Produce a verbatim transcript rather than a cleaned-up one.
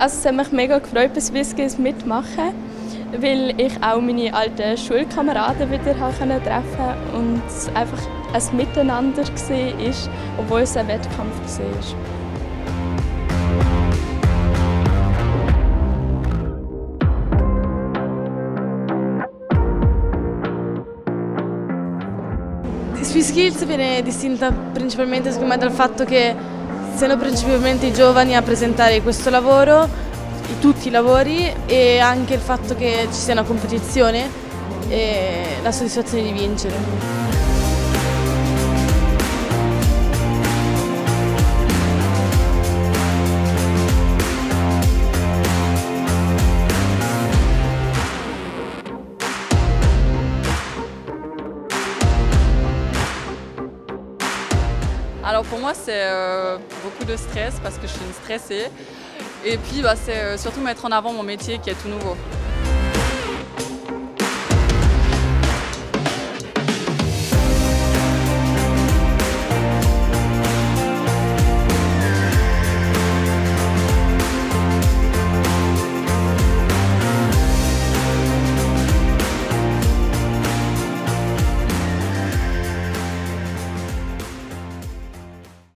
Also es hat mich mega gefreut, bei Swiss Skills mitmachen, weil ich auch meine alten Schulkameraden wieder treffen konnte und es einfach ein Miteinander war, obwohl es ein Wettkampf war. Swiss Skills viene distinta principalmente secondo me dal fatto che siano principalmente i giovani a presentare questo lavoro, tutti i lavori, e anche il fatto che ci sia una competizione e la soddisfazione di vincere. Alors pour moi c'est euh, beaucoup de stress parce que je suis une stressée et puis bah, c'est euh, surtout mettre en avant mon métier qui est tout nouveau.